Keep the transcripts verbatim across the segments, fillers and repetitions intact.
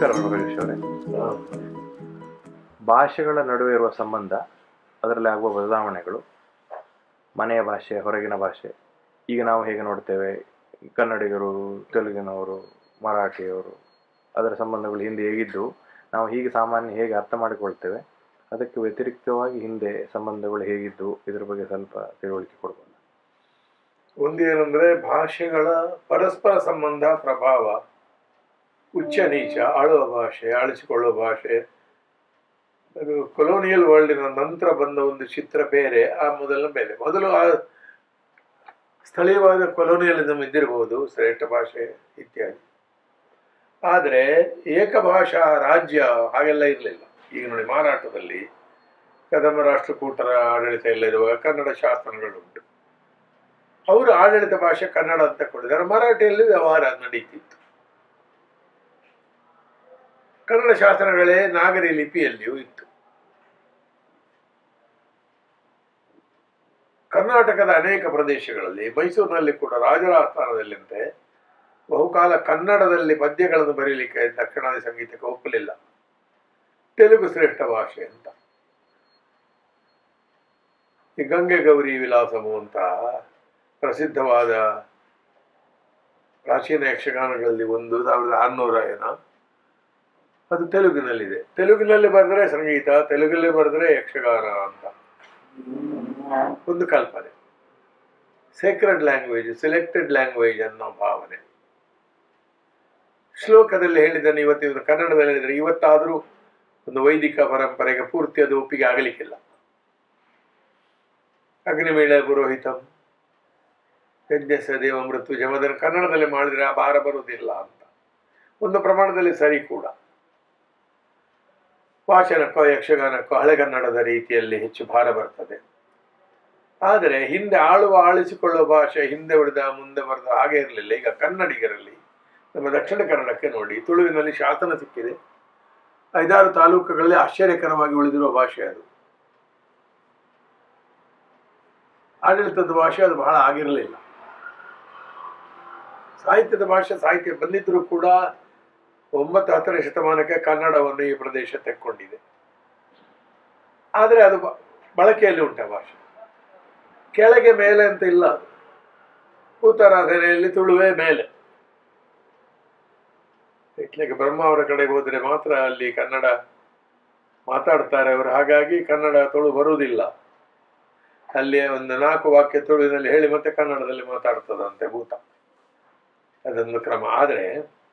ನಮಸ್ಕಾರ ಪ್ರಕಾಶ್ ಅವರೇ. ಭಾಷೆಗಳ ನಡುವೆ ಇರುವ ಸಂಬಂಧ, ಅದರಲ್ಲಿ ಆಗುವ ಬದಲಾವಣೆಗಳು, ಮನೆಯ ಭಾಷೆ, ಹೊರಗಿನ ಭಾಷೆ, ಈಗ ನಾವು ಹೇಗೆ ನೋಡ್ತೇವೆ, ಕನ್ನಡಿಗರು, ತೆಲುಗಿನವರು, ಮರಾಠಿಯವರು, ಅದರ ಸಂಬಂಧಗಳು ಹಿಂದೆ ಹೇಗಿದ್ದು ನಾವು ಹೀಗೆ ಸಾಮಾನ್ಯ ಹೇಗೆ ಅರ್ಥ ಮಾಡಿಕೊಳ್ತೇವೆ, ಅದಕ್ಕೆ ವ್ಯತಿರಿಕ್ತವಾಗಿ ಹಿಂದೆ ಸಂಬಂಧಗಳು ಹೇಗಿದ್ದು, ಇದ್ರ ಬಗ್ಗೆ ಸ್ವಲ್ಪ ತಿಳುವಳಿಕೆ ಕೊಡ್ಬೋದು. ಒಂದೇನೆಂದರೆ ಭಾಷೆಗಳ ಪರಸ್ಪರ ಸಂಬಂಧ, ಪ್ರಭಾವ, ಉಚ್ಚ ನೀಚ, ಆಳುವ ಭಾಷೆ, ಆಳಿಸಿಕೊಳ್ಳುವ ಭಾಷೆ, ಅದು ಕೊಲೋನಿಯಲ್ ವರ್ಲ್ಡಿನ ನಂತರ ಬಂದ ಒಂದು ಚಿತ್ರ ಬೇರೆ, ಆ ಮೊದಲಿನ ಬೇರೆ. ಮೊದಲು ಆ ಸ್ಥಳೀಯವಾದ ಕೊಲೋನಿಯಲಿಸಮ್ ಇದ್ದಿರಬಹುದು, ಶ್ರೇಷ್ಠ ಭಾಷೆ ಇತ್ಯಾದಿ. ಆದರೆ ಏಕಭಾಷಾ ರಾಜ್ಯ ಹಾಗೆಲ್ಲ ಇರಲಿಲ್ಲ. ಈಗ ನೋಡಿ, ಮಹಾರಾಷ್ಟ್ರದಲ್ಲಿ ಕದಂಬ ರಾಷ್ಟ್ರಕೂಟರ ಆಡಳಿತ ಎಲ್ಲ ಇರುವಾಗ ಕನ್ನಡ ಶಾಸನಗಳುಂಟು. ಅವರು ಆಡಳಿತ ಭಾಷೆ ಕನ್ನಡ ಅಂತ ಕೊಟ್ಟಿದ್ದಾರೆ. ಮರಾಠಿಯಲ್ಲಿ ವ್ಯವಹಾರ ನಡೀತಿತ್ತು. ಕನ್ನಡ ಶಾಸನಗಳೇ ನಾಗರಿ ಲಿಪಿಯಲ್ಲಿಯೂ ಇತ್ತು. ಕರ್ನಾಟಕದ ಅನೇಕ ಪ್ರದೇಶಗಳಲ್ಲಿ, ಮೈಸೂರಿನಲ್ಲಿ ಕೂಡ ರಾಜರ ಆಸ್ಥಾನದಲ್ಲಿಂತೆ ಬಹುಕಾಲ ಕನ್ನಡದಲ್ಲಿ ಪದ್ಯಗಳನ್ನು ಬರೀಲಿಕ್ಕೆ ದಕ್ಷಿಣಾದಿ ಸಂಗೀತಕ್ಕೆ ಒಪ್ಪಲಿಲ್ಲ. ತೆಲುಗು ಶ್ರೇಷ್ಠ ಭಾಷೆ ಅಂತ. ಈ ಗಂಗೆ ಗೌರಿ ವಿಲಾಸಮು ಅಂತ ಪ್ರಸಿದ್ಧವಾದ ಪ್ರಾಚೀನ ಯಕ್ಷಗಾನಗಳಲ್ಲಿ ಒಂದು, ಸಾವಿರದ ಆರುನೂರ ಏನ, ಅದು ತೆಲುಗಿನಲ್ಲಿದೆ. ತೆಲುಗಿನಲ್ಲಿ ಬರೆದ್ರೆ ಸಂಗೀತ, ತೆಲುಗಲ್ಲಿ ಬರೆದ್ರೆ ಯಕ್ಷಗಾನ ಅಂತ ಒಂದು ಕಲ್ಪನೆ. ಸೇಕ್ರೆಡ್ ಲ್ಯಾಂಗ್ವೇಜ್, ಸೆಲೆಕ್ಟೆಡ್ ಲ್ಯಾಂಗ್ವೇಜ್ ಅನ್ನೋ ಭಾವನೆ. ಶ್ಲೋಕದಲ್ಲಿ ಹೇಳಿದ್ದನ್ನು ಇವತ್ತು ಕನ್ನಡದಲ್ಲಿ ಹೇಳಿದರೆ ಇವತ್ತಾದರೂ ಒಂದು ವೈದಿಕ ಪರಂಪರೆಗೆ ಪೂರ್ತಿ ಅದು ಒಪ್ಪಿಗೆ ಆಗಲಿಕ್ಕಿಲ್ಲ. ಅಗ್ನಿಮೇಳ ಪುರೋಹಿತಂ ಯಜ್ಞಸ ದೇವ ಮೃತ್ಯುಜಂ, ಅದನ್ನು ಕನ್ನಡದಲ್ಲಿ ಮಾಡಿದ್ರೆ ಆ ಭಾರ ಬರುವುದಿಲ್ಲ ಅಂತ ಒಂದು ಪ್ರಮಾಣದಲ್ಲಿ ಸರಿ ಕೂಡ. ವಾಚನಕ್ಕೋ ಯಕ್ಷಗಾನಕ್ಕೋ ಹಳೆಗನ್ನಡದ ರೀತಿಯಲ್ಲಿ ಹೆಚ್ಚು ಭಾರ ಬರ್ತದೆ. ಆದರೆ ಹಿಂದೆ ಆಳುವ ಆಳಿಸಿಕೊಳ್ಳುವ ಭಾಷೆ ಹಿಂದೆ ಉಳಿದ ಮುಂದೆ ಬರೆದ ಹಾಗೆ ಇರಲಿಲ್ಲ. ಈಗ ಕನ್ನಡಿಗರಲ್ಲಿ ನಮ್ಮ ದಕ್ಷಿಣ ಕನ್ನಡಕ್ಕೆ ನೋಡಿ, ತುಳುವಿನಲ್ಲಿ ಶಾಸನ ಸಿಕ್ಕಿದೆ. ಐದಾರು ತಾಲೂಕುಗಳಲ್ಲಿ ಆಶ್ಚರ್ಯಕರವಾಗಿ ಉಳಿದಿರುವ ಭಾಷೆ ಅದು. ಆಡಳಿತದ ಭಾಷೆ ಅದು ಬಹಳ ಆಗಿರಲಿಲ್ಲ. ಸಾಹಿತ್ಯದ ಭಾಷೆ ಸಾಹಿತ್ಯ ಬಂದಿದ್ರೂ ಕೂಡ ಒಂಬತ್ತು ಹತ್ತನೇ ಶತಮಾನಕ್ಕೆ ಕನ್ನಡವನ್ನು ಈ ಪ್ರದೇಶ ತೆಕ್ಕೊಂಡಿದೆ. ಆದರೆ ಅದು ಬಳಕೆಯಲ್ಲಿ ಉಂಟ ಭಾಷೆ. ಕೆಳಗೆ ಮೇಲೆ ಅಂತ ಇಲ್ಲ. ಅದು ಉತ್ತರಾಧನೆಯಲ್ಲಿ ತುಳುವೇ ಮೇಲೆ. ಇಟ್ಲಿಕ್ಕೆ ಬ್ರಹ್ಮ ಅವರ ಕಡೆಗೆ ಹೋದರೆ ಮಾತ್ರ ಅಲ್ಲಿ ಕನ್ನಡ ಮಾತಾಡ್ತಾರೆ ಅವರು. ಹಾಗಾಗಿ ಕನ್ನಡ ತುಳು ಬರುವುದಿಲ್ಲ. ಅಲ್ಲಿ ಒಂದು ನಾಲ್ಕು ವಾಕ್ಯ ತುಳುವಿನಲ್ಲಿ ಹೇಳಿ ಮತ್ತೆ ಕನ್ನಡದಲ್ಲಿ ಮಾತಾಡ್ತದಂತೆ ಭೂತ. ಅದೊಂದು ಕ್ರಮ. ಆದರೆ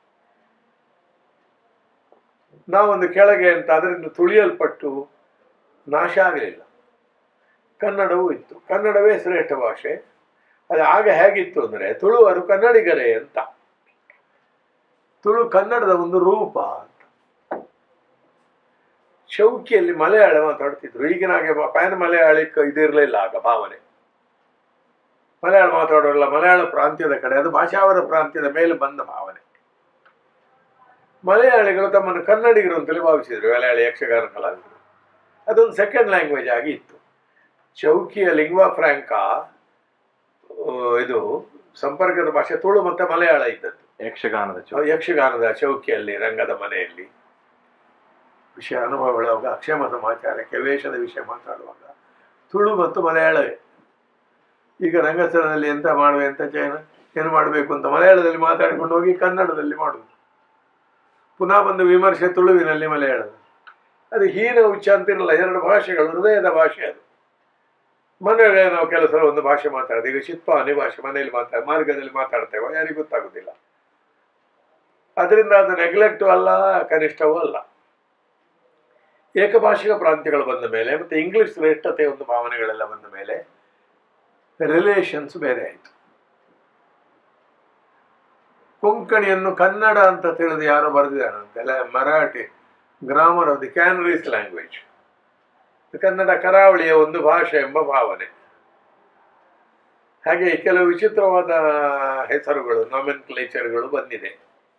ನಾವೊಂದು ಕೆಳಗೆ ಅಂತ ಅದರಿಂದ ತುಳಿಯಲ್ಪಟ್ಟು ನಾಶ ಆಗಲಿಲ್ಲ. ಕನ್ನಡವೂ ಇತ್ತು. ಕನ್ನಡವೇ ಶ್ರೇಷ್ಠ ಭಾಷೆ. ಅದು ಆಗ ಹೇಗಿತ್ತು ಅಂದರೆ, ತುಳುವರು ಕನ್ನಡಿಗರೇ ಅಂತ. ತುಳು ಕನ್ನಡದ ಒಂದು ರೂಪ ಅಂತ. ಚೌಕಿಯಲ್ಲಿ ಮಲಯಾಳ ಮಾತಾಡ್ತಿದ್ರು. ಈಗಿನ ಹಾಗೆ ಪ್ಯಾನ್ ಮಲಯಾಳಕ್ಕೆ ಇದಿರಲಿಲ್ಲ ಆಗ ಭಾವನೆ. ಮಲಯಾಳ ಮಾತಾಡೋಲ್ಲ, ಮಲಯಾಳ ಪ್ರಾಂತ್ಯದ ಕಡೆ, ಅದು ಭಾಷಾವರ ಪ್ರಾಂತ್ಯದ ಮೇಲೆ ಬಂದ ಭಾವನೆ. ಮಲಯಾಳಿಗಳು ತಮ್ಮನ್ನು ಕನ್ನಡಿಗರು ಅಂತಲೇ ಭಾವಿಸಿದ್ರು. ಮಲಯಾಳಿ ಯಕ್ಷಗಾನ ಕಲಾವಿದರು. ಅದೊಂದು ಸೆಕೆಂಡ್ ಲ್ಯಾಂಗ್ವೇಜ್ ಆಗಿ ಇತ್ತು. ಚೌಕಿಯ ಲಿಂಗ್ವಾ ಫ್ರಾಂಕಾ, ಇದು ಸಂಪರ್ಕದ ಭಾಷೆ ತುಳು ಮತ್ತೆ ಮಲಯಾಳ ಇದ್ದದ್ದು. ಯಕ್ಷಗಾನದ ಯಕ್ಷಗಾನದ ಚೌಕಿಯಲ್ಲಿ, ರಂಗದ ಮನೆಯಲ್ಲಿ ವಿಷಯ ಅನುಭವ ಹೇಳುವಾಗ, ಅಕ್ಷಮ ಸಮಾಚಾರಕ್ಕೆ ವೇಷದ ವಿಷಯ ಮಾತಾಡುವಾಗ ತುಳು ಮತ್ತು ಮಲಯಾಳವೇ. ಈಗ ರಂಗಸ್ಥಳದಲ್ಲಿ ಎಂತ ಮಾಡುವೆ ಅಂತ ಚೈನ ಏನು ಮಾಡಬೇಕು ಅಂತ ಮಲಯಾಳದಲ್ಲಿ ಮಾತಾಡಿಕೊಂಡು ಹೋಗಿ ಕನ್ನಡದಲ್ಲಿ ಮಾಡುವುದು. ಪುನಃ ಬಂದು ವಿಮರ್ಶೆ ತುಳುವಿನಲ್ಲಿ ಮಲಯಾಳದ. ಅದು ಹೀನ ಉಚ್ಚ ಅಂತಿರಲ್ಲ. ಎರಡು ಭಾಷೆಗಳು, ಹೃದಯದ ಭಾಷೆ ಅದು. ಮನೆಯಲ್ಲಿ ನಾವು ಕೆಲಸ ಒಂದು ಭಾಷೆ ಮಾತಾಡ್ತೇವೆ. ಈಗ ಚಿತ್ಪಾನಿ ಭಾಷೆ ಮನೆಯಲ್ಲಿ ಮಾತಾಡ ಮಾರ್ಗದಲ್ಲಿ ಮಾತಾಡ್ತೇವೆ, ಯಾರಿಗೂ ಗೊತ್ತಾಗುದಿಲ್ಲ. ಅದರಿಂದ ಅದು ನೆಗ್ಲೆಕ್ಟು ಅಲ್ಲ, ಕನಿಷ್ಠವೂ ಅಲ್ಲ. ಏಕಭಾಷಿಕ ಪ್ರಾಂತ್ಯಗಳು ಬಂದ ಮೇಲೆ ಮತ್ತೆ ಇಂಗ್ಲಿಷ್ ಶ್ರೇಷ್ಠತೆ ಒಂದು ಭಾವನೆಗಳೆಲ್ಲ ಬಂದ ಮೇಲೆ ರಿಲೇಷನ್ಸ್ ಬೇರೆ ಆಯಿತು. ಕೊಂಕಣಿಯನ್ನು ಕನ್ನಡ ಅಂತ ತಿಳಿದು ಯಾರೋ ಬರೆದಿದ್ದಾರಂತೆಲ್ಲ, Marathi grammar of the Canarese language, Kannada ಕರಾವಳಿಯ ಒಂದು ಭಾಷೆ ಎಂಬ ಭಾವನೆ. ಹಾಗೆ ಕೆಲವು ವಿಚಿತ್ರವಾದ ಹೆಸರುಗಳು, ನಾಮೆನ್ಕ್ಲೇಚರ್ಗಳು ಬಂದಿದೆ.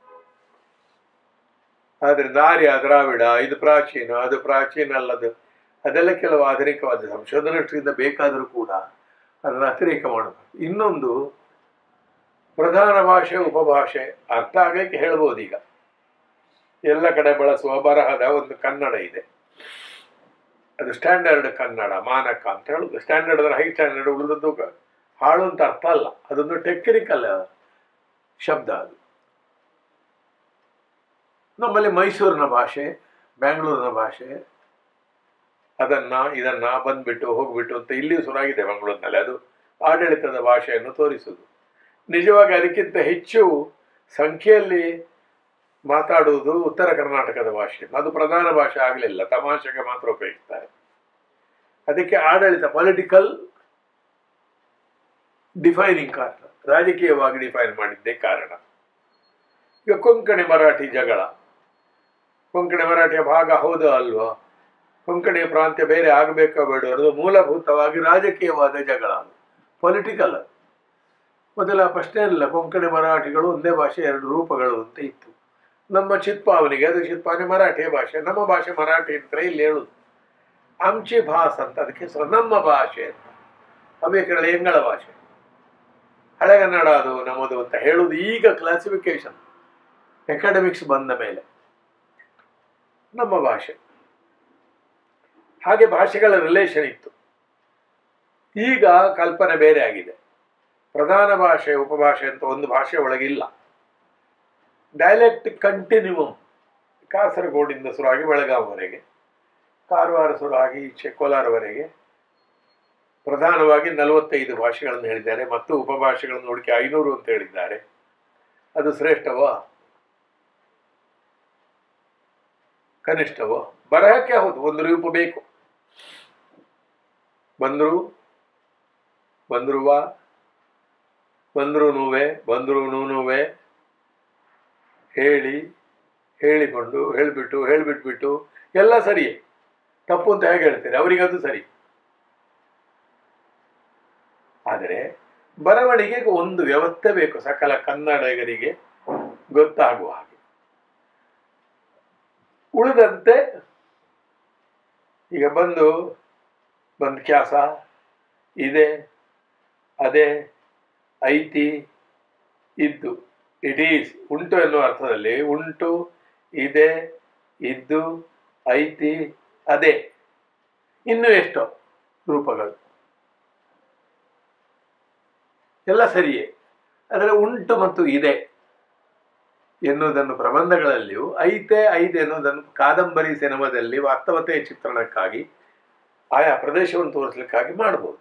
ಆದ್ರಿಂದ ಆರ್ಯ, ದ್ರಾವಿಡ, ಇದು ಪ್ರಾಚೀನ, ಅದು ಪ್ರಾಚೀನ ಅಲ್ಲದು, ಅದೆಲ್ಲ ಕೆಲವು ಆಧುನಿಕವಾದ ಸಂಶೋಧನಾ ಬೇಕಾದರೂ ಕೂಡ ಅದನ್ನು ಅತಿರೇಕ ಮಾಡಬೇಕು. ಇನ್ನೊಂದು ಪ್ರಧಾನ ಭಾಷೆ, ಉಪಭಾಷೆ ಅರ್ಥ ಆಗಲಿಕ್ಕೆ ಹೇಳ್ಬೋದು. ಈಗ ಎಲ್ಲ ಕಡೆ ಬಳಸುವ ಬರಹದ ಒಂದು ಕನ್ನಡ ಇದೆ. ಅದು ಸ್ಟ್ಯಾಂಡರ್ಡ್ ಕನ್ನಡ, ಮಾನಕ ಅಂತ ಹೇಳುದು. ಸ್ಟ್ಯಾಂಡರ್ಡ್ ಅಂದ್ರೆ ಹೈ ಸ್ಟ್ಯಾಂಡರ್ಡ್, ಉಳಿದದ್ದು ಹಾಳು ಅಂತ ಅರ್ಥ ಅಲ್ಲ, ಅದೊಂದು ಟೆಕ್ನಿಕಲ್ ಶಬ್ದ. ಅದು ನಮ್ಮಲ್ಲಿ ಮೈಸೂರಿನ ಭಾಷೆ, ಬೆಂಗಳೂರಿನ ಭಾಷೆ, ಅದನ್ನ ಇದನ್ನ ಬಂದ್ಬಿಟ್ಟು ಹೋಗ್ಬಿಟ್ಟು ಅಂತ ಇಲ್ಲಿಯೂ ಶುರುವಾಗಿದೆ ಮಂಗಳೂರಿನಲ್ಲಿ. ಅದು ಆಡಳಿತದ ಭಾಷೆಯನ್ನು ತೋರಿಸುವುದು. ನಿಜವಾಗಿ ಅದಕ್ಕಿಂತ ಹೆಚ್ಚು ಸಂಖ್ಯೆಯಲ್ಲಿ ಮಾತಾಡುವುದು ಉತ್ತರ ಕರ್ನಾಟಕದ ಭಾಷೆ. ಅದು ಪ್ರಧಾನ ಭಾಷೆ ಆಗಲಿಲ್ಲ, ತಮಾಷೆಗೆ ಮಾತ್ರ ಉಪಯೋಗಿಸ್ತಾರೆ. ಅದಕ್ಕೆ ಆಡಳಿತ, ಪೊಲಿಟಿಕಲ್ ಡಿಫೈನಿಂಗ್ ಕಾರಣ, ರಾಜಕೀಯವಾಗಿ ಡಿಫೈನ್ ಮಾಡಿದ್ದೇ ಕಾರಣ. ಈಗ ಕೊಂಕಣಿ ಮರಾಠಿ ಜಗಳ, ಕೊಂಕಣಿ ಮರಾಠಿಯ ಭಾಗ ಹೌದಾ ಅಲ್ವಾ, ಕೊಂಕಣಿ ಪ್ರಾಂತ್ಯ ಬೇರೆ ಆಗಬೇಕಾ ಬೇಡ ಅನ್ನೋದು ಮೂಲಭೂತವಾಗಿ ರಾಜಕೀಯವಾದ ಜಗಳ, ಅದು ಪೊಲಿಟಿಕಲ್. ಅದು ಮೊದಲ ಪ್ರಶ್ನೆ ಇಲ್ಲ, ಕೊಂಕಣಿ ಮರಾಠಿಗಳು ಒಂದೇ ಭಾಷೆ ಎರಡು ರೂಪಗಳು ಅಂತ ಇತ್ತು. ನಮ್ಮ ಚಿತ್ಪಾವನಿಗೆ ಅದು ಚಿತ್ಪಾವನಿ ಮರಾಠಿಯ ಭಾಷೆ, ನಮ್ಮ ಭಾಷೆ ಮರಾಠಿ ಅಂತ ಇಲ್ಲಿ ಹೇಳುದು. ಆಮ್ಚಿ ಭಾಸ್ ಅಂತ ಅದಕ್ಕೆ ಹೆಸರು, ನಮ್ಮ ಭಾಷೆ ಅಂತ. ಹವ್ಯಕರಣ ಎಂಗಳ ಭಾಷೆ, ಹಳೆಗನ್ನಡ ಅದು ನಮ್ಮದು ಅಂತ ಹೇಳುದು ಈಗ ಕ್ಲಾಸಿಫಿಕೇಶನ್ ಎಕಾಡೆಮಿಕ್ಸ್ ಬಂದ ಮೇಲೆ ನಮ್ಮ ಭಾಷೆ. ಹಾಗೆ ಭಾಷೆಗಳ ರಿಲೇಷನ್ ಇತ್ತು. ಈಗ ಕಲ್ಪನೆ ಬೇರೆ ಆಗಿದೆ. ಪ್ರಧಾನ ಭಾಷೆ ಉಪಭಾಷೆ ಅಂತ ಒಂದು ಭಾಷೆ ಒಳಗಿಲ್ಲ. ಡೈಲೆಕ್ಟ್ ಕಂಟಿನ್ಯೂಮ್, ಕಾಸರಗೋಡಿಂದ ಶುರುವಾಗಿ ಬೆಳಗಾವಿವರೆಗೆ, ಕಾರವಾರ ಶುರುವಾಗಿ ಈಚೆ ಕೋಲಾರವರೆಗೆ ಪ್ರಧಾನವಾಗಿ ನಲವತ್ತೈದು ಭಾಷೆಗಳನ್ನು ಹೇಳಿದ್ದಾರೆ ಮತ್ತು ಉಪಭಾಷೆಗಳನ್ನು ಹುಡುಕಿ ಐನೂರು ಅಂತ ಹೇಳಿದ್ದಾರೆ. ಅದು ಶ್ರೇಷ್ಠವೋ ಕನಿಷ್ಠವೋ? ಬರಹಕ್ಕೆ ಹೌದು, ಒಂದು ರೂಪ ಬೇಕು. ಬಂದ್ರು ಬಂದ್ರುವ ಬಂದ್ರು ನೂವೆ ಬಂದ್ರು ನೂನುವೆ ಹೇಳಿ ಹೇಳಿಕೊಂಡು ಹೇಳಿಬಿಟ್ಟು ಹೇಳಿಬಿಟ್ಬಿಟ್ಟು ಎಲ್ಲ ಸರಿಯೇ. ತಪ್ಪು ಅಂತ ಹೇಗೆ ಹೇಳ್ತಾರೆ, ಅವರಿಗದು ಸರಿ. ಆದರೆ ಬರವಣಿಗೆಗೆ ಒಂದು ವ್ಯವಸ್ಥೆ ಬೇಕು, ಸಕಲ ಕನ್ನಡಿಗರಿಗೆ ಗೊತ್ತಾಗುವ ಹಾಗೆ. ಉಳಿದಂತೆ ಈಗ ಬಂದು ಬಂದ್ ಕ್ಯಾಸ ಇದೆ, ಅದೇ, ಐತಿ, ಇದ್ದು, ಇಟ್ ಈಸ್, ಉಂಟು ಎನ್ನುವ ಅರ್ಥದಲ್ಲಿ ಉಂಟು, ಇದೆ, ಇದ್ದು, ಐತಿ, ಅದೇ, ಇನ್ನು ಎಷ್ಟೋ ರೂಪಗಳು ಎಲ್ಲ ಸರಿಯೇ. ಆದರೆ ಉಂಟು ಮತ್ತು ಇದೆ ಎನ್ನುವುದನ್ನು ಪ್ರಬಂಧಗಳಲ್ಲಿಯೂ, ಐತೆ ಐದೆ ಎನ್ನುವುದನ್ನು ಕಾದಂಬರಿ ಸಿನಿಮಾದಲ್ಲಿ ವಾಸ್ತವತೆಯ ಚಿತ್ರಣಕ್ಕಾಗಿ ಆಯಾ ಪ್ರದೇಶವನ್ನು ತೋರಿಸಲಿಕ್ಕಾಗಿ ಮಾಡಬಹುದು.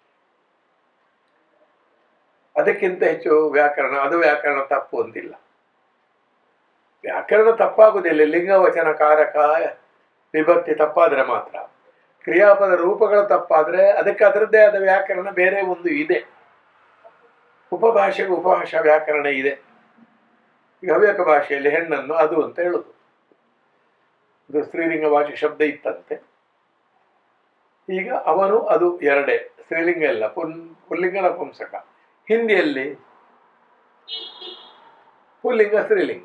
ಅದಕ್ಕಿಂತ ಹೆಚ್ಚು ವ್ಯಾಕರಣ, ಅದು ವ್ಯಾಕರಣ ತಪ್ಪು ಅಂತಿಲ್ಲ. ವ್ಯಾಕರಣ ತಪ್ಪಾಗುವುದಿಲ್ಲ, ಲಿಂಗವಚನ ಕಾರಕ ವಿಭಕ್ತಿ ತಪ್ಪಾದರೆ ಮಾತ್ರ. ಕ್ರಿಯಾಪದ ರೂಪಗಳು ತಪ್ಪಾದರೆ ಅದಕ್ಕೆ ಅದರದ್ದೇ ಆದ ವ್ಯಾಕರಣ ಬೇರೆ ಒಂದು ಇದೆ. ಉಪಭಾಷೆಗೆ ಉಪಭಾಷಾ ವ್ಯಾಕರಣ ಇದೆ. ಈಗ ಹವ್ಯಕ ಭಾಷೆಯಲ್ಲಿ ಹೆಣ್ಣನ್ನು ಅದು ಅಂತ ಹೇಳುದು, ಇದು ಸ್ತ್ರೀಲಿಂಗ ಭಾಷೆ ಶಬ್ದ ಇತ್ತಂತೆ. ಈಗ ಅವನು ಅದು ಎರಡೇ, ಸ್ತ್ರೀಲಿಂಗ ಇಲ್ಲ, ಪುನ್ ಪುಲ್ಲಿಂಗ ನಪುಂಸಕ. ಹಿಂದಿಯಲ್ಲಿ ಪುಲ್ಲಿಂಗ ಸ್ತ್ರೀಲಿಂಗ.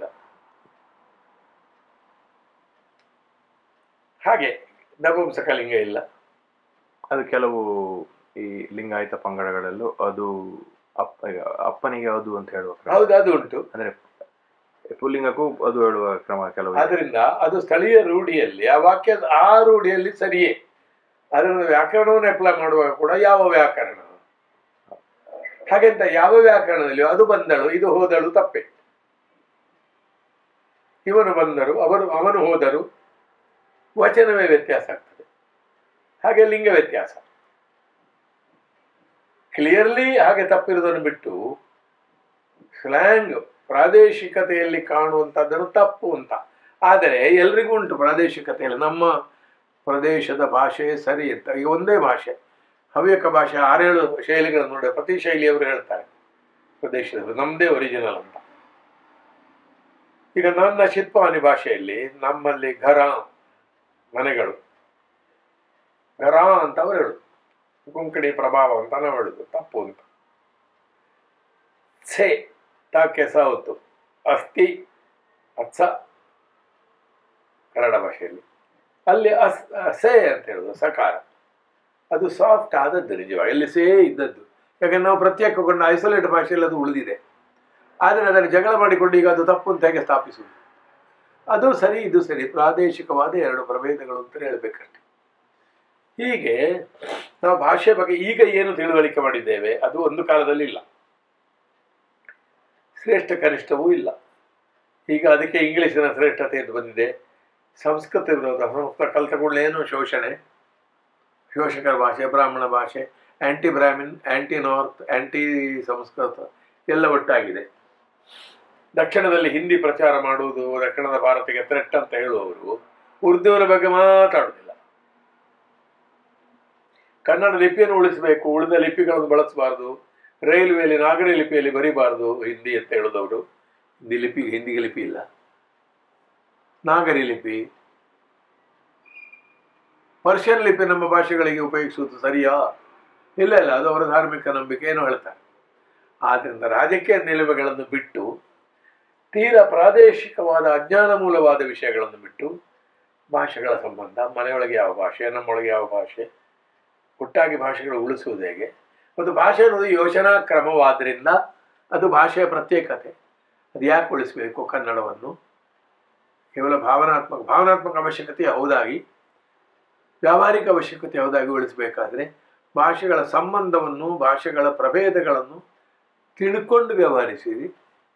ಹಾಗೆ ನಪುಂಸಕ ಲಿಂಗ ಇಲ್ಲ. ಅದು ಕೆಲವು ಈ ಲಿಂಗಾಯತ ಪಂಗಡಗಳಲ್ಲೂ ಅದು ಅಪ್ಪ ಅಪ್ಪನಿಗೆ ಅದು ಅಂತ ಹೇಳುವ ಕ್ರಮ. ಹೌದು, ಅದು ಉಂಟು. ಅಂದ್ರೆ ಪುಲ್ಲಿಂಗಕ್ಕೂ ಅದು ಹೇಳುವ ಕ್ರಮ ಕೆಲವು. ಆದ್ರಿಂದ ಅದು ಸ್ಥಳೀಯ ರೂಢಿಯಲ್ಲಿ, ಆ ವಾಕ್ಯ ಆ ರೂಢಿಯಲ್ಲಿ ಸರಿಯೇ. ಅದರಿಂದ ವ್ಯಾಕರಣವನ್ನು ಅಪ್ಲೈ ಮಾಡುವಾಗ ಕೂಡ ಯಾವ ವ್ಯಾಕರಣ ಹಾಗೆಂತ ಯಾವ ವ್ಯಾಕರಣದಲ್ಲಿ ಅದು ಬಂದಳು ಇದು ಹೋದಳು ತಪ್ಪೆ. ಇವನು ಬಂದರು ಅವರು ಅವನು ಹೋದರು ವಚನವೇ ವ್ಯತ್ಯಾಸ ಆಗ್ತದೆ. ಹಾಗೆ ಲಿಂಗ ವ್ಯತ್ಯಾಸ ಕ್ಲಿಯರ್ಲಿ ಹಾಗೆ ತಪ್ಪಿರುವುದನ್ನು ಬಿಟ್ಟು ಸ್ಲ್ಯಾಂಗ್ ಪ್ರಾದೇಶಿಕತೆಯಲ್ಲಿ ಕಾಣುವಂಥದ್ದನ್ನು ತಪ್ಪು ಅಂತ. ಆದರೆ ಎಲ್ರಿಗೂ ಉಂಟು ಪ್ರಾದೇಶಿಕತೆಯಲ್ಲಿ, ನಮ್ಮ ಪ್ರದೇಶದ ಭಾಷೆ ಸರಿ ಅಂತ. ಈಗ ಒಂದೇ ಭಾಷೆ, ಹವ್ಯಕ ಭಾಷೆ ಆರೇಳು ಶೈಲಿಗಳನ್ನು ನೋಡಿ ಪ್ರತಿ ಶೈಲಿಯವರು ಹೇಳ್ತಾರೆ ಪ್ರದೇಶದವರು ನಮ್ಮದೇ ಒರಿಜಿನಲ್ ಅಂತ. ಈಗ ನನ್ನ ಚಿತ್ಪಾವನಿ ಭಾಷೆಯಲ್ಲಿ ನಮ್ಮಲ್ಲಿ ಘರ ಮನೆಗಳು, ಘರ ಅಂತ ಅವರು ಹೇಳುದು, ಕೊಂಕಣಿ ಪ್ರಭಾವ ಅಂತ ನಾವು ಹೇಳುದು, ತಪ್ಪು ಅಂತ. ಛೆ ತಾಕೆ ಸಾವತ್ತು ಅಸ್ಥಿ ಅತ್ಸ ಕನ್ನಡ ಭಾಷೆಯಲ್ಲಿ, ಅಲ್ಲಿ ಅಸ್ ಸೇ ಅಂತ ಹೇಳುದು ಸಕಾರ, ಅದು ಸಾಫ್ಟ್ ಆದದ್ದು ನಿಜವಾಗಿ, ಅಲ್ಲಿ ಸೇ ಇದ್ದದ್ದು. ಯಾಕಂದ್ರೆ ನಾವು ಪ್ರತ್ಯೇಕಗೊಂಡು ಐಸೋಲೇಟ್ ಭಾಷೆಯಲ್ಲಿ ಅದು ಉಳಿದಿದೆ. ಆದರೆ ಅದನ್ನು ಜಗಳ ಮಾಡಿಕೊಂಡು ಈಗ ಅದು ತಪ್ಪು ಅಂತ ಹೇಗೆ ಸ್ಥಾಪಿಸುವುದು? ಅದು ಸರಿ ಇದು ಸರಿ, ಪ್ರಾದೇಶಿಕವಾದ ಎರಡು ಪ್ರಭೇದಗಳು ಅಂತ ಹೇಳಬೇಕಷ್ಟೆ. ಹೀಗೆ ನಾವು ಭಾಷೆ ಬಗ್ಗೆ ಈಗ ಏನು ತಿಳುವಳಿಕೆ ಮಾಡಿದ್ದೇವೆ ಅದು ಒಂದು ಕಾಲದಲ್ಲಿ ಇಲ್ಲ, ಶ್ರೇಷ್ಠ ಕನಿಷ್ಠವೂ ಇಲ್ಲ. ಈಗ ಅದಕ್ಕೆ ಇಂಗ್ಲಿಷಿನ ಶ್ರೇಷ್ಠತೆ ಎಂದು ಬಂದಿದೆ, ಸಂಸ್ಕೃತ ವಿರೋಧ, ಸಂಸ್ಕೃತ ಕಲ್ತಕೊಳ್ಳೇನು ಶೋಷಣೆ, ಶೋಷಕರ ಭಾಷೆ, ಬ್ರಾಹ್ಮಣ ಭಾಷೆ, anti Brahmin, anti north, anti Sanskrit ಎಲ್ಲ ಒಟ್ಟಾಗಿದೆ. ದಕ್ಷಿಣದಲ್ಲಿ ಹಿಂದಿ ಪ್ರಚಾರ ಮಾಡುವುದು, ದಕ್ಷಿಣದ ಭಾರತಕ್ಕೆ ಥ್ರೆಟ್ ಅಂತ ಹೇಳುವವರು ಉರ್ದುವಿನ ಬಗ್ಗೆ ಮಾತಾಡುವುದಿಲ್ಲ. ಕನ್ನಡ ಲಿಪಿಯನ್ನು ಉಳಿಸಬೇಕು, ಉಳಿದ ಲಿಪಿಗಳನ್ನು ಬಳಸಬಾರ್ದು, ರೈಲ್ವೆಯಲ್ಲಿ ನಾಗರಿ ಲಿಪಿಯಲ್ಲಿ ಬರೀಬಾರ್ದು ಹಿಂದಿ ಅಂತ ಹೇಳುದವರು. ಹಿಂದಿ ಲಿಪಿ ಹಿಂದಿಗೆ ಲಿಪಿ ಇಲ್ಲ, ನಾಗರಿ ಲಿಪಿ, ಪರ್ಷಿಯನ್ ಲಿಪಿ ನಮ್ಮ ಭಾಷೆಗಳಿಗೆ ಉಪಯೋಗಿಸುವುದು ಸರಿಯಾ? ಇಲ್ಲ ಇಲ್ಲ, ಅದು ಅವರ ಧಾರ್ಮಿಕ ನಂಬಿಕೆ ಏನೋ ಹೇಳ್ತಾರೆ. ಆದ್ದರಿಂದ ರಾಜಕೀಯ ನಿಲುವುಗಳನ್ನು ಬಿಟ್ಟು, ತೀರಾ ಪ್ರಾದೇಶಿಕವಾದ ಅಜ್ಞಾನ ಮೂಲವಾದ ವಿಷಯಗಳನ್ನು ಬಿಟ್ಟು, ಭಾಷೆಗಳ ಸಂಬಂಧ, ಮನೆಯೊಳಗೆ ಯಾವ ಭಾಷೆ, ನಮ್ಮೊಳಗೆ ಯಾವ ಭಾಷೆ, ಒಟ್ಟಾಗಿ ಭಾಷೆಗಳು ಉಳಿಸುವುದು ಹೇಗೆ, ಮತ್ತು ಭಾಷೆ ಅನ್ನೋದು ಯೋಚನಾ ಕ್ರಮವಾದ್ದರಿಂದ ಅದು ಭಾಷೆಯ ಪ್ರತ್ಯೇಕತೆ. ಅದು ಯಾಕೆ ಉಳಿಸಬೇಕು ಕನ್ನಡವನ್ನು? ಕೇವಲ ಭಾವನಾತ್ಮಕ ಭಾವನಾತ್ಮಕ ಅವಶ್ಯಕತೆ ಹೌದಾಗಿ, ವ್ಯಾವಹಾರಿಕ ಅವಶ್ಯಕತೆ ಹೌದಾಗಿ ಉಳಿಸಬೇಕಾದ್ರೆ ಭಾಷೆಗಳ ಸಂಬಂಧವನ್ನು, ಭಾಷೆಗಳ ಪ್ರಭೇದಗಳನ್ನು ತಿಳ್ಕೊಂಡು ವ್ಯವಹರಿಸಿರಿ.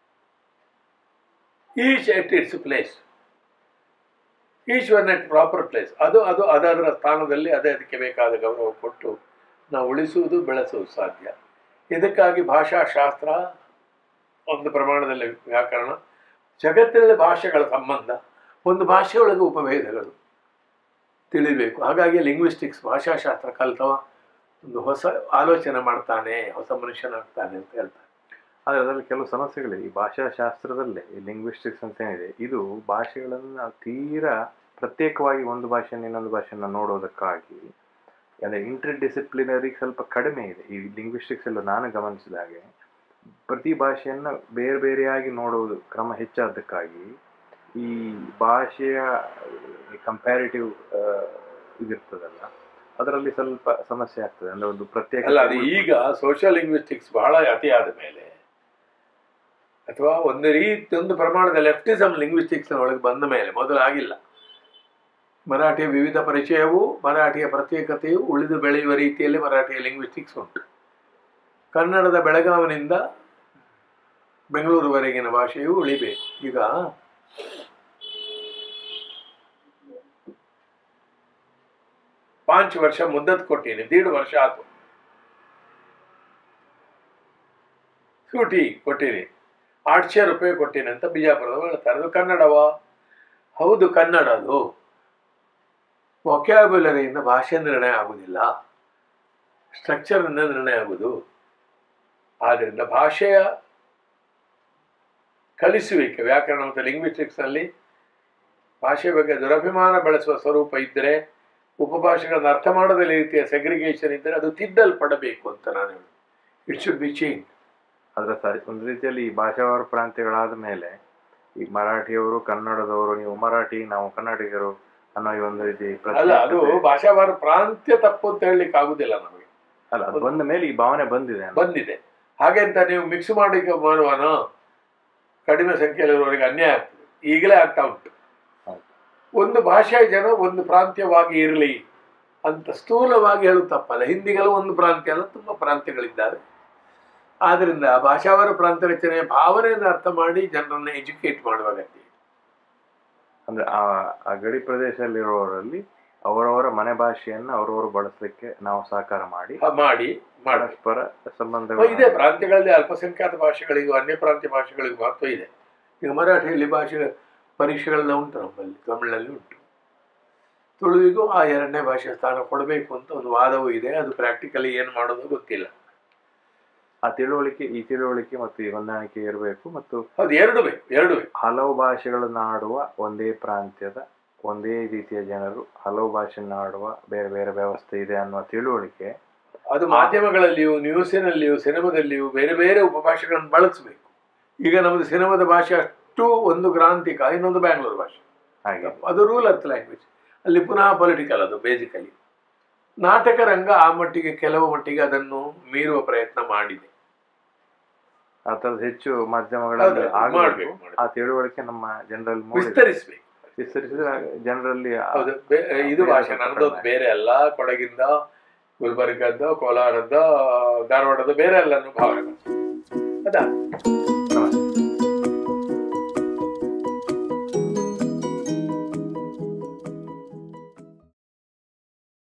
Each at its place, each one at proper place, ಅದು ಅದು ಅದರ ಸ್ಥಾನದಲ್ಲಿ ಅದೇ ಅದಕ್ಕೆ ಬೇಕಾದ ಗೌರವ ಕೊಟ್ಟು ನಾವು ಉಳಿಸುವುದು, ಬೆಳೆಸುವುದು ಸಾಧ್ಯ. ಇದಕ್ಕಾಗಿ ಭಾಷಾಶಾಸ್ತ್ರ, ಒಂದು ಪ್ರಮಾಣದಲ್ಲಿ ವ್ಯಾಕರಣ, ಜಗತ್ತಿನಲ್ಲಿ ಭಾಷೆಗಳ ಸಂಬಂಧ, ಒಂದು ಭಾಷೆಯೊಳಗೆ ಉಪಭೇದಗಳು ತಿಳಿಬೇಕು. ಹಾಗಾಗಿ ಲಿಂಗ್ವಿಸ್ಟಿಕ್ಸ್, ಭಾಷಾಶಾಸ್ತ್ರ ಕಲಿತವ ಒಂದು ಹೊಸ ಆಲೋಚನೆ ಮಾಡ್ತಾನೆ, ಹೊಸ ಮನುಷ್ಯನಾಗ್ತಾನೆ ಅಂತ ಹೇಳ್ತಾರೆ. ಆದರೆ ಅದರಲ್ಲಿ ಕೆಲವು ಸಮಸ್ಯೆಗಳಿವೆ. ಈ ಭಾಷಾಶಾಸ್ತ್ರದಲ್ಲೇ ಈ ಲಿಂಗ್ವಿಸ್ಟಿಕ್ಸ್ ಅಂತ ಏನಿದೆ, ಇದು ಭಾಷೆಗಳನ್ನು ತೀರಾ ಪ್ರತ್ಯೇಕವಾಗಿ ಒಂದು ಭಾಷೆಯನ್ನು ಇನ್ನೊಂದು ಭಾಷೆಯನ್ನು ನೋಡೋದಕ್ಕಾಗಿ ಅಂದರೆ ಇಂಟರ್ ಡಿಸಿಪ್ಲಿನರಿ ಸ್ವಲ್ಪ ಕಡಿಮೆ ಇದೆ ಈ ಲಿಂಗ್ವಿಸ್ಟಿಕ್ಸ್ ಎಲ್ಲ. ನಾನು ಗಮನಿಸಿದ ಹಾಗೆ ಪ್ರತಿ ಭಾಷೆಯನ್ನು ಬೇರೆ ಬೇರೆಯಾಗಿ ನೋಡುವುದು ಕ್ರಮ ಹೆಚ್ಚಾದಕ್ಕಾಗಿ ಈ ಭಾಷೆಯ ಕಂಪ್ಯಾರಿಟಿವ್ ಇದಿರ್ತದಲ್ಲ, ಅದರಲ್ಲಿ ಸ್ವಲ್ಪ ಸಮಸ್ಯೆ ಆಗ್ತದೆ. ಅಂದರೆ ಒಂದು ಪ್ರತ್ಯೇಕ ಅಲ್ಲ, ಅದು ಈಗ ಸೋಷಿಯಲ್ ಲಿಂಗ್ವಿಸ್ಟಿಕ್ಸ್ ಬಹಳ ಅತಿಯಾದ ಮೇಲೆ, ಅಥವಾ ಒಂದು ರೀತಿ ಒಂದು ಪ್ರಮಾಣದ ಲೆಫ್ಟಿಸಮ್ ಲಿಂಗ್ವಿಸ್ಟಿಕ್ಸ್ ಒಳಗೆ ಬಂದ ಮೇಲೆ, ಮೊದಲಾಗಿಲ್ಲ. ಮರಾಠಿಯ ವಿವಿಧ ಪರಿಚಯವೂ ಮರಾಠಿಯ ಪ್ರತ್ಯೇಕತೆಯು ಉಳಿದು ಬೆಳೆಯುವ ರೀತಿಯಲ್ಲಿ ಮರಾಠಿಯ ಲಿಂಗ್ವಿಸ್ಟಿಕ್ಸ್ ಉಂಟು. ಕನ್ನಡದ ಬೆಳಗಾವಿನಿಂದ ಬೆಂಗಳೂರುವರೆಗಿನ ಭಾಷೆಯು ಉಳಿಬೇಕು. ಈಗ ಪಾಂಚ್ ವರ್ಷ ಮುದ್ದತ್ ಕೊಟ್ಟೀನಿ, ದೀಡ್ ವರ್ಷ ಆಯ್ತು, ಸೂಟಿ ಕೊಟ್ಟಿನಿ, ಆಟ್ಶೇ ರೂಪಾಯಿ ಕೊಟ್ಟೀನಿ ಅಂತ ಬಿಜಾಪುರದವರು ಹೇಳ್ತಾರೆ. ಅದು ಕನ್ನಡವಾ? ಹೌದು, ಕನ್ನಡ. ಅದು ವೊಕ್ಯಾಬ್ಯುಲರಿಯಿಂದ ಭಾಷೆ ನಿರ್ಣಯ ಆಗುವುದಿಲ್ಲ, ಸ್ಟ್ರಕ್ಚರ್ನಿಂದ ನಿರ್ಣಯ ಆಗುವುದು. ಆದ್ದರಿಂದ ಭಾಷೆಯ ಕಲಿಸುವಿಕೆ, ವ್ಯಾಕರಣ ಮತ್ತು ಲಿಂಗ್ವಿಸ್ಟಿಕ್ಸ್ನಲ್ಲಿ ಭಾಷೆ ಬಗ್ಗೆ ದುರಭಿಮಾನ ಬೆಳೆಸುವ ಸ್ವರೂಪ ಇದ್ದರೆ, ಉಪಭಾಷೆಗಳನ್ನು ಅರ್ಥ ಮಾಡದ ರೀತಿಯ ಸೆಗ್ರಿಗೇಷನ್ ಇದ್ದರೆ ಅದು ತಿದ್ದಲ್ಪಡಬೇಕು ಅಂತ ನಾನು ಹೇಳಿ. It should be change. ಅದರ ಸ ಒಂದು ರೀತಿಯಲ್ಲಿ ಈ ಭಾಷಾವಾರು ಪ್ರಾಂತ್ಯಗಳಾದ ಮೇಲೆ ಈ ಮರಾಠಿಯವರು ಕನ್ನಡದವರು, ನೀವು ಮರಾಠಿ ನಾವು ಕನ್ನಡಿಗರು ಅನ್ನೋ ಈ ಒಂದು ರೀತಿ ಅಲ್ಲ, ಅದು ಭಾಷಾವಾರ ಪ್ರಾಂತ್ಯ ತಪ್ಪು ಅಂತ ಹೇಳಲಿಕ್ಕೆ ಆಗುದಿಲ್ಲ ನಮಗೆ. ಅಲ್ಲ, ಅದು ಬಂದ ಮೇಲೆ ಈ ಭಾವನೆ ಬಂದಿದೆ ಬಂದಿದೆ ಹಾಗೆ ಅಂತ ನೀವು ಮಿಕ್ಸ್ ಮಾಡಿ ಮಾಡುವನೋ ಕಡಿಮೆ ಸಂಖ್ಯೆಯಲ್ಲಿರುವವರಿಗೆ ಅನ್ಯಾಯ ಆಗ್ತದೆ. ಈಗಲೇ ಆಗ್ತಾ ಉಂಟು. ಒಂದು ಭಾಷೆಯ ಜನ ಒಂದು ಪ್ರಾಂತ್ಯವಾಗಿ ಇರಲಿ ಅಂತ ಸ್ಥೂಲವಾಗಿ ಹೇಳುದು ತಪ್ಪಲ್ಲ. ಹಿಂದಿಗೆಲ್ಲ ಒಂದು ಪ್ರಾಂತ್ಯ ಅಲ್ಲ, ತುಂಬ ಪ್ರಾಂತ್ಯಗಳಿದ್ದಾವೆ. ಆದ್ದರಿಂದ ಭಾಷಾವಾರ ಪ್ರಾಂತ್ಯ ರಚನೆಯ ಭಾವನೆಯನ್ನು ಅರ್ಥ ಮಾಡಿ ಜನರನ್ನ ಎಜುಕೇಟ್ ಮಾಡುವ ಅಗತ್ಯ. ಅಂದ್ರೆ ಆ ಆ ಗಡಿ ಪ್ರದೇಶದಲ್ಲಿರುವವರಲ್ಲಿ ಅವರವರ ಮನೆ ಭಾಷೆಯನ್ನು ಅವರವರು ಬಳಸಲಿಕ್ಕೆ ನಾವು ಸಹಕಾರ ಮಾಡಿ ಮಾಡಿ ಪರಸ್ಪರ ಸಂಬಂಧ ಇದೆ. ಪ್ರಾಂತ್ಯಗಳಲ್ಲಿ ಅಲ್ಪಸಂಖ್ಯಾತ ಭಾಷೆಗಳಿಗೂ ಅನ್ಯ ಪ್ರಾಂತ್ಯ ಭಾಷೆಗಳಿಗೂ ಮಹತ್ವ ಇದೆ. ಈಗ ಮರಾಠಿಯಲ್ಲಿ ಭಾಷೆ ಪರೀಕ್ಷೆಗಳೆಲ್ಲ ಉಂಟು, ನಮ್ಮಲ್ಲಿ ತಮಿಳಿನಲ್ಲಿ ಉಂಟು. ತುಳುವಿಗೂ ಆ ಎರಡನೇ ಭಾಷೆ ಸ್ಥಾನ ಕೊಡಬೇಕು ಅಂತ ಒಂದು ವಾದವೂ ಇದೆ. ಅದು ಪ್ರಾಕ್ಟಿಕಲಿ ಏನು ಮಾಡೋದು ಗೊತ್ತಿಲ್ಲ. ಆ ತಿಳುವಳಿಕೆ ಈ ತಿಳುವಳಿಕೆ ಮತ್ತು ಈ ಹೊಂದಾಣಿಕೆ ಇರಬೇಕು. ಮತ್ತು ಅದು ಎರಡು ಬೇಕು ಎರಡು ಬೇಕು ಹಲವು ಭಾಷೆಗಳನ್ನು ಆಡುವ ಒಂದೇ ಪ್ರಾಂತ್ಯದ ಒಂದೇ ರೀತಿಯ ಜನರು ಹಲವು ಭಾಷೆಯನ್ನು ಆಡುವ ಬೇರೆ ಬೇರೆ ವ್ಯವಸ್ಥೆ ಇದೆ ಅನ್ನುವ ತಿಳುವಳಿಕೆ. ಅದು ಮಾಧ್ಯಮಗಳಲ್ಲಿಯೂ ನ್ಯೂಸಿನಲ್ಲಿಯೂ ಸಿನಿಮಾದಲ್ಲಿಯೂ ಬೇರೆ ಬೇರೆ ಉಪಭಾಷೆಗಳನ್ನು ಬಳಸಬೇಕು. ಈಗ ನಮ್ಮದು ಸಿನಿಮಾದ ಭಾಷೆ ಅಷ್ಟು ಒಂದು ಗ್ರಾಂಥಿಕ, ಇನ್ನೊಂದು ಬ್ಯಾಂಗ್ಳೂರು ಭಾಷೆ ಹಾಗೆ. ಅದು ರೂಲರ್ ಲ್ಯಾಂಗ್ವೇಜ್. ಅಲ್ಲಿ ಪುನಃ ಪೊಲಿಟಿಕಲ್. ಅದು ಬೇಸಿಕಲಿ ನಾಟಕ ರಂಗ ಆ ಮಟ್ಟಿಗೆ ಕೆಲವು ಮಟ್ಟಿಗೆ ಅದನ್ನು ಮೀರುವ ಪ್ರಯತ್ನ ಮಾಡಿದೆ. ಆ ಥರದ್ದು ಹೆಚ್ಚು ಮಾಧ್ಯಮಗಳಲ್ಲಿ ಹೌದು, ಆಗಬೇಕು. ಮಾಡ್ಬೇಕು, ಮಾಡ್ಬೇಕು. ಆ ತಿಳುವಳಿಕೆ ನಮ್ಮ ಜನರಲ್ಲಿ ವಿಸ್ತರಿಸ್ಬೇಕು. ವಿಸ್ತರಿಸಿದ್ರೆ ಜನರಲ್ಲಿ ಆ- ಹೌದು, ಬೇ- ಇದು ಭಾಷೆ ಸ್ವಲ್ಪ ನನ್ನದು ಕಡಿಮೆ. ಬೇರೆ ಅಲ್ಲ, ಕೊಡಗಿಂದ, ಗುಲ್ಬರ್ಗದ, ಕೋಲಾರದ, ಧಾರವಾಡದ ಬೇರೆ ಅಲ್ಲ ಅನ್ನೋ ಭಾವನೆ ಬರ್ತದೆ. ಅದಾ